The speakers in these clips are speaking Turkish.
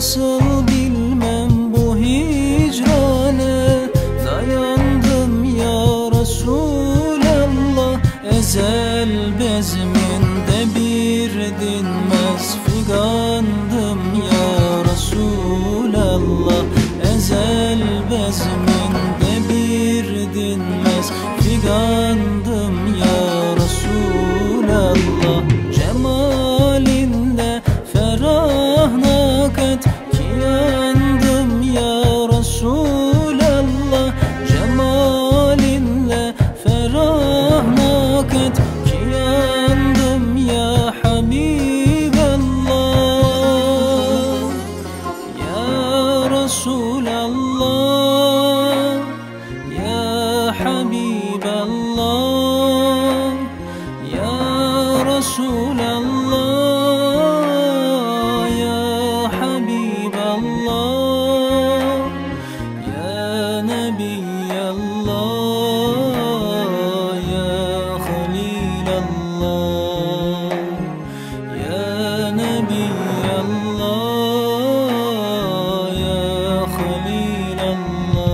Nasıl bilmem bu hicrane, dayandım ya Resulallah. Ezel bezminde bir dinmez figandım ya Resulallah. Ezel bezminde bir dinmez figandım ya Resulallah. Cemalinde ferah nakat ki yandım ya Resulallah. Cemalinle ferah nakat ki yandım ya Habiballah. Ya Resulallah, ya Habiballah, ya Resulallah, ya Habiballah, ya Nebiyallah, ya Halilallah, ya Nebiyallah, ya Halilallah.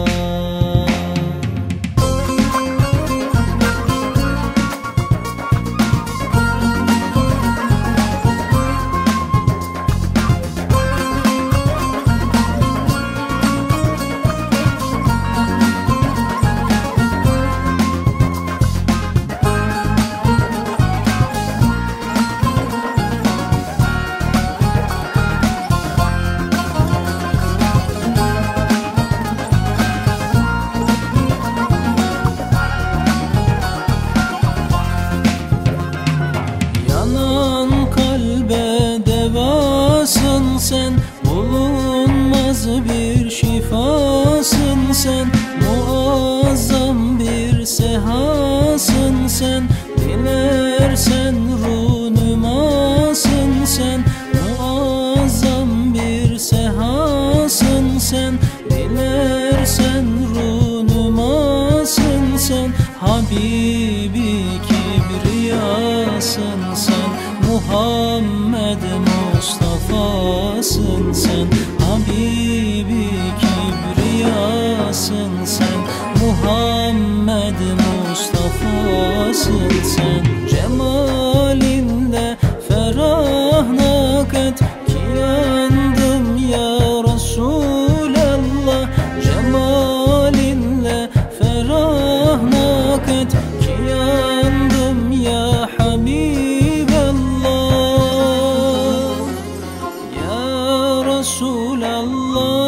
Yanan kalbe devasın sen, bulunmaz bir şifasın sen. Muazzam bir sehasın sen, dilersen runumasın sen. Muazzam bir sehasın sen, dilersen runumasın sen. Habibi kibriyasın sen, Muhammed Mustafa'sın sen. Habibi kibriyasın sen, Muhammed Mustafa'sın sen. Cemalinde ferah nakat ki yandım ya Resulallah. Cemalinle ferah nakat ki yandım ya Habiballah. Ya Resulallah,